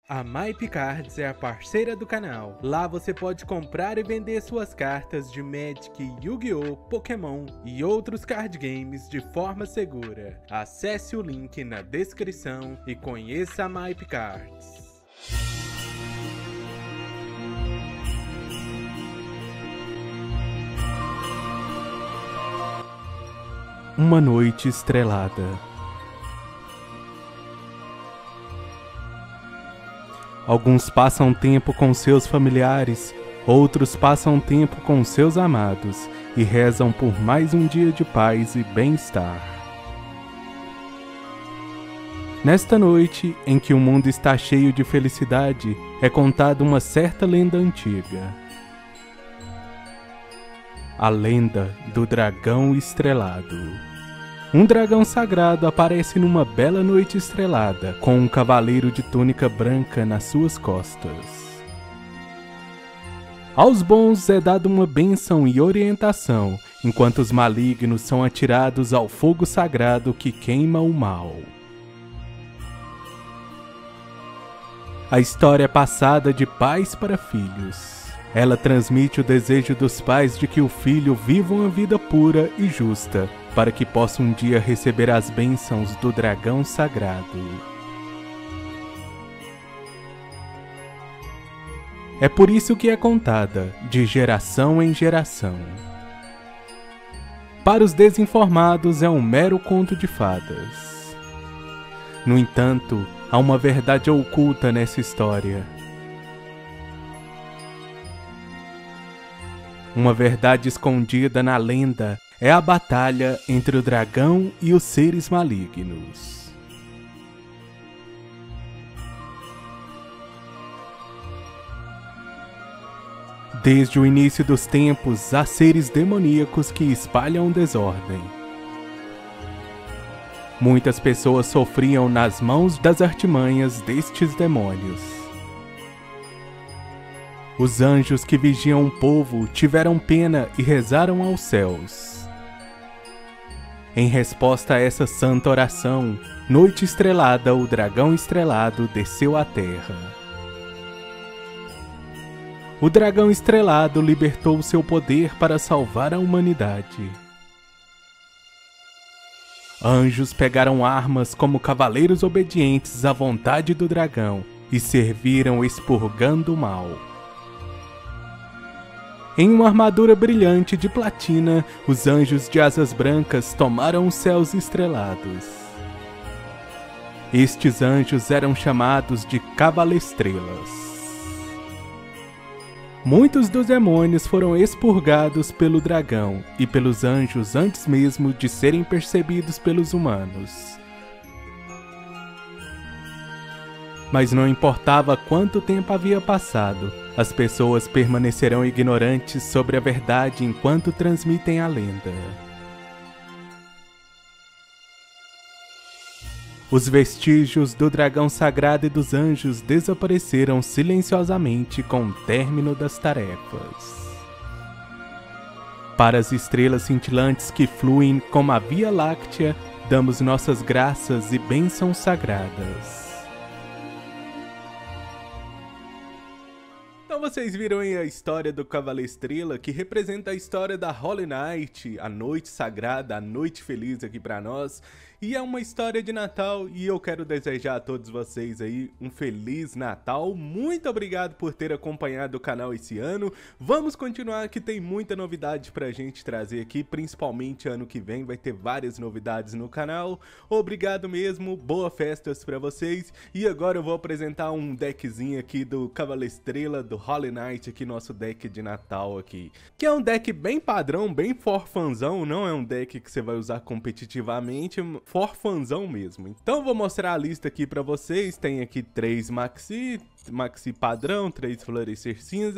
A MyPcards é a parceira do canal. Lá você pode comprar e vender suas cartas de Magic, Yu-Gi-Oh!, Pokémon e outros card games de forma segura. Acesse o link na descrição e conheça a MyPcards. Uma noite estrelada. Alguns passam tempo com seus familiares, outros passam tempo com seus amados e rezam por mais um dia de paz e bem-estar. Nesta noite, em que o mundo está cheio de felicidade, é contada uma certa lenda antiga. A lenda do dragão estrelado. Um dragão sagrado aparece numa bela noite estrelada, com um cavaleiro de túnica branca nas suas costas. Aos bons é dada uma bênção e orientação, enquanto os malignos são atirados ao fogo sagrado que queima o mal. A história é passada de pais para filhos. Ela transmite o desejo dos pais de que o filho viva uma vida pura e justa, para que possa um dia receber as bênçãos do dragão sagrado. É por isso que é contada, de geração em geração. Para os desinformados é um mero conto de fadas. No entanto, há uma verdade oculta nessa história. Uma verdade escondida na lenda é a batalha entre o dragão e os seres malignos. Desde o início dos tempos, há seres demoníacos que espalham desordem. Muitas pessoas sofriam nas mãos das artimanhas destes demônios. Os anjos que vigiam o povo tiveram pena e rezaram aos céus. Em resposta a essa santa oração, noite estrelada, o dragão estrelado desceu à terra. O dragão estrelado libertou seu poder para salvar a humanidade. Anjos pegaram armas como cavaleiros obedientes à vontade do dragão e serviram expurgando o mal. Em uma armadura brilhante de platina, os anjos de asas brancas tomaram os céus estrelados. Estes anjos eram chamados de cavalestrelas. Muitos dos demônios foram expurgados pelo dragão e pelos anjos antes mesmo de serem percebidos pelos humanos. Mas não importava quanto tempo havia passado, as pessoas permanecerão ignorantes sobre a verdade enquanto transmitem a lenda. Os vestígios do dragão sagrado e dos anjos desapareceram silenciosamente com o término das tarefas. Para as estrelas cintilantes que fluem como a Via Láctea, damos nossas graças e bênçãos sagradas. Então vocês viram aí a história do Cavaleiro Estrela, que representa a história da Holy Night, a noite sagrada, a noite feliz aqui pra nós. E é uma história de Natal e eu quero desejar a todos vocês aí um Feliz Natal. Muito obrigado por ter acompanhado o canal esse ano. Vamos continuar que tem muita novidade pra gente trazer aqui, principalmente ano que vem vai ter várias novidades no canal. Obrigado mesmo, boas festas pra vocês. E agora eu vou apresentar um deckzinho aqui do Cavaleiro Estrela, do Holy Night, aqui nosso deck de Natal aqui. Que é um deck bem padrão, bem forfanzão, não é um deck que você vai usar competitivamente, forfanzão mesmo. Então vou mostrar a lista aqui pra vocês. Tem aqui 3 Maxi padrão, 3 Florescer cinza,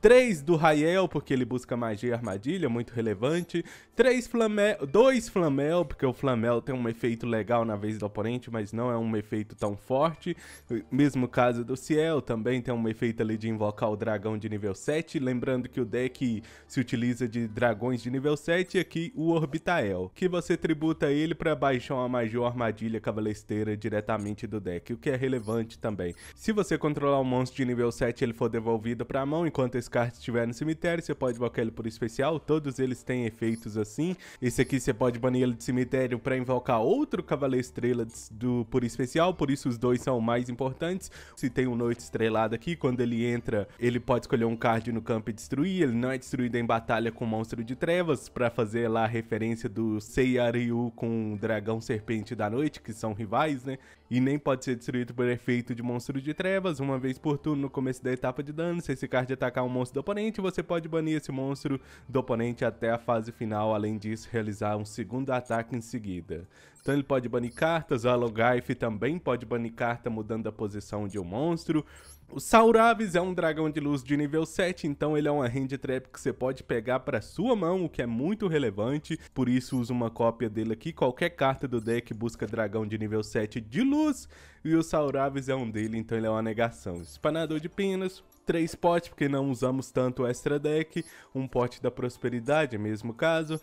3 do Rael, porque ele busca magia e armadilha, muito relevante. 2 Flamel, porque o Flamel tem um efeito legal na vez do oponente, mas não é um efeito tão forte. Mesmo caso do Ciel, também tem um efeito ali de invocar o dragão de nível 7. Lembrando que o deck se utiliza de dragões de nível 7 e aqui o Orbitael, que você tributa ele para baixar uma magia ou armadilha cavalesteira diretamente do deck, o que é relevante também. Se você controlar um monstro de nível 7 e ele for devolvido para a mão, enquanto esse card estiver no cemitério, você pode invocar ele por especial. Todos eles têm efeitos assim. Esse aqui você pode banir ele de cemitério para invocar outro Cavaleiro Estrela por especial, por isso os dois são mais importantes. Se tem um Noite Estrelada aqui, quando ele entra, ele pode escolher um card no campo e destruir. Ele não é destruído em batalha com Monstro de Trevas, para fazer lá a referência do Seiya-Ryu com o Dragão Serpente da Noite, que são rivais, né? E nem pode ser destruído por efeito de Monstro de Trevas, uma vez por turno no começo da etapa de dano. Se esse card atacar um monstro do oponente, você pode banir esse monstro do oponente até a fase final, além disso realizar um segundo ataque em seguida. Então ele pode banir cartas, o Alogaif também pode banir carta mudando a posição de um monstro. O Sauravis é um dragão de luz de nível 7, então ele é uma hand trap que você pode pegar para sua mão, o que é muito relevante, por isso usa uma cópia dele aqui. Qualquer carta do deck busca dragão de nível 7 de luz, e o Sauravis é um dele, então ele é uma negação. Espanador de penas, 3 potes, porque não usamos tanto o extra deck, um pote da prosperidade, mesmo caso,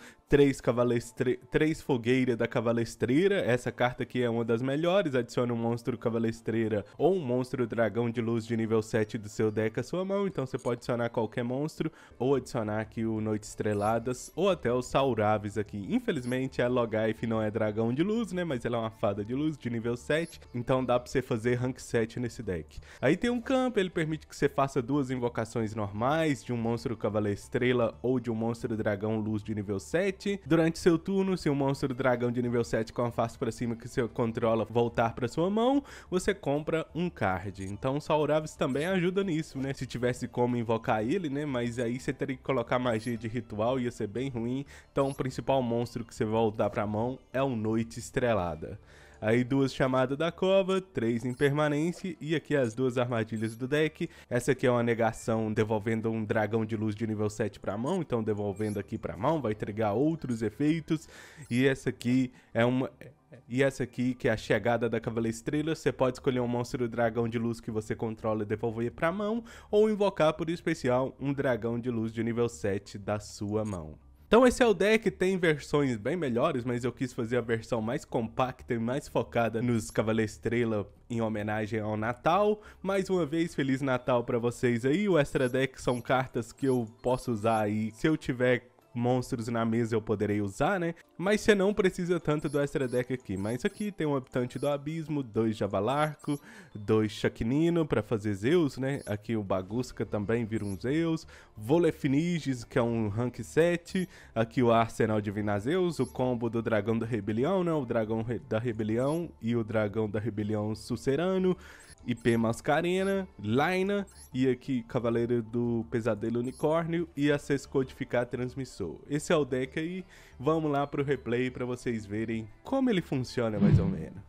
3 fogueira da cavalestreira, essa carta aqui é uma das melhores, adiciona um monstro cavalestreira ou um monstro dragão de luz de nível 7 do seu deck à sua mão, então você pode adicionar qualquer monstro, ou adicionar aqui o Noites Estreladas, ou até o Sauravis aqui. Infelizmente a Logaif não é dragão de luz, né, mas ela é uma fada de luz de nível 7, então dá pra você fazer rank 7 nesse deck. Aí tem um campo, ele permite que você faça 2 invocações normais, de um monstro Cavaleiro Estrela ou de um monstro dragão luz de nível 7. Durante seu turno, se um monstro dragão de nível 7 com a face pra cima que você controla voltar pra sua mão, você compra um card. Então o Sauravis também ajuda nisso, né? Se tivesse como invocar ele, né? Mas aí você teria que colocar magia de ritual, ia ser bem ruim. Então o principal monstro que você vai voltar pra mão é o Noite Estrelada. Aí 2 chamadas da cova, 3 impermanência e aqui as 2 armadilhas do deck. Essa aqui é uma negação devolvendo um dragão de luz de nível 7 para mão, então devolvendo aqui para mão vai entregar outros efeitos. E essa aqui é uma... E essa aqui, que é a chegada da Cavaleiro Estrela, você pode escolher um monstro dragão de luz que você controla e devolver para mão, ou invocar por especial um dragão de luz de nível 7 da sua mão. Então esse é o deck, tem versões bem melhores, mas eu quis fazer a versão mais compacta e mais focada nos Cavaleiro Estrela em homenagem ao Natal. Mais uma vez, Feliz Natal pra vocês aí. O Extra Deck são cartas que eu posso usar aí se eu tiver monstros na mesa eu poderei usar, né? Mas você não precisa tanto do extra deck aqui. Mas aqui tem um Habitante do Abismo, 2 Javalarco, 2 Chaquinino pra fazer Zeus, né? Aqui o Bagusca também vira um Zeus. Volefiniges, que é um rank 7. Aqui o Arsenal de Vinazeus, o combo do Dragão da Rebelião, né? O Dragão da Rebelião e o Dragão da Rebelião Sucerano. IP Mascarena, Laina, e aqui Cavaleiro do Pesadelo Unicórnio e Acesso Codificar Transmissor. Esse é o deck aí, vamos lá pro replay para vocês verem como ele funciona mais ou menos.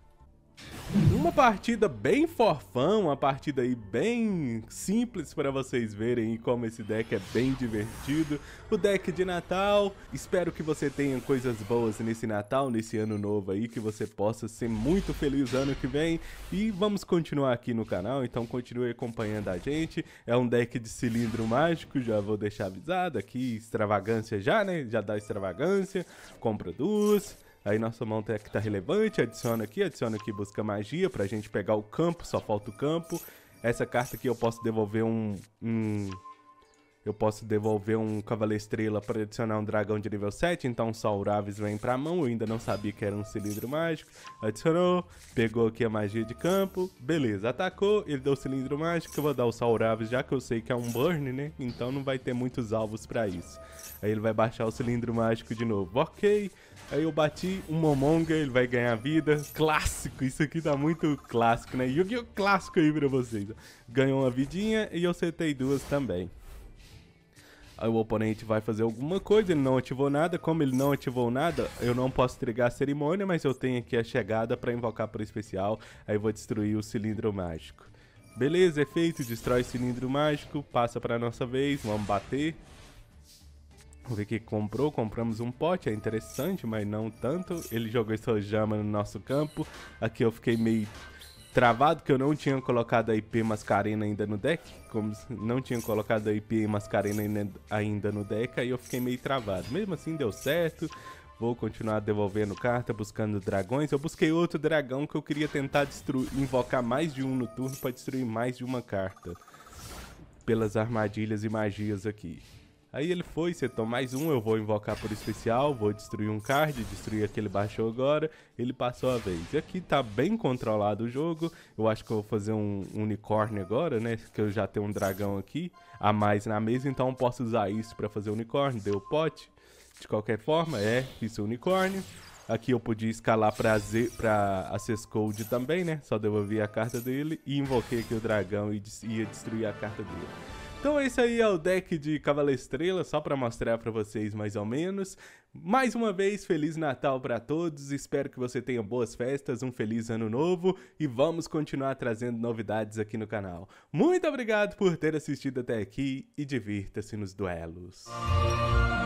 Uma partida bem forfã, uma partida aí bem simples para vocês verem como esse deck é bem divertido. O deck de Natal, espero que você tenha coisas boas nesse Natal, nesse ano novo aí, que você possa ser muito feliz ano que vem. E vamos continuar aqui no canal, então continue acompanhando a gente. É um deck de cilindro mágico, já vou deixar avisado aqui, extravagância já, né? Já dá extravagância, compra 2. Aí nossa mão que tá relevante, adiciona aqui, busca magia pra gente pegar o campo, só falta o campo. Essa carta aqui eu posso devolver um Cavaleiro Estrela para adicionar um dragão de nível 7, então o Sauravis vem pra mão, eu ainda não sabia que era um cilindro mágico. Adicionou, pegou aqui a magia de campo, beleza, atacou, ele deu o cilindro mágico, eu vou dar o Sauravis já que eu sei que é um burn, né, então não vai ter muitos alvos pra isso. Aí ele vai baixar o cilindro mágico de novo, ok. Aí eu bati um Momonga, ele vai ganhar vida. Clássico, isso aqui tá muito clássico, né? Yu-Gi-Oh! Clássico aí pra vocês. Ganhou uma vidinha e eu setei 2 também. Aí o oponente vai fazer alguma coisa, ele não ativou nada. Como ele não ativou nada, eu não posso trigar a cerimônia, mas eu tenho aqui a chegada pra invocar por especial. Aí eu vou destruir o cilindro mágico. Beleza, efeito, destrói cilindro mágico, passa pra nossa vez, vamos bater. Vamos ver o que comprou, compramos um pote, é interessante, mas não tanto. Ele jogou Sojama no nosso campo, aqui eu fiquei meio travado, que eu não tinha colocado a IP Mascarena ainda no deck, como não tinha colocado a IP Mascarena ainda no deck, aí eu fiquei meio travado. Mesmo assim deu certo, vou continuar devolvendo carta, buscando dragões. Eu busquei outro dragão que eu queria tentar invocar mais de um no turno para destruir mais de uma carta, pelas armadilhas e magias aqui. Aí ele foi, setou mais um, eu vou invocar por especial, vou destruir um card, destruir aquele baixou agora, ele passou a vez. E aqui tá bem controlado o jogo, eu acho que eu vou fazer um unicórnio agora, né, que eu já tenho um dragão aqui, a mais na mesa, então eu posso usar isso pra fazer unicórnio, deu pote. De qualquer forma, fiz o unicórnio. Aqui eu podia escalar pra Access Code também, né, só devolvi a carta dele e invoquei aqui o dragão e ia destruir a carta dele. Então esse aí é o deck de Cavalestrela, só para mostrar para vocês mais ou menos. Mais uma vez, Feliz Natal para todos, espero que você tenha boas festas, um feliz ano novo e vamos continuar trazendo novidades aqui no canal. Muito obrigado por ter assistido até aqui e divirta-se nos duelos.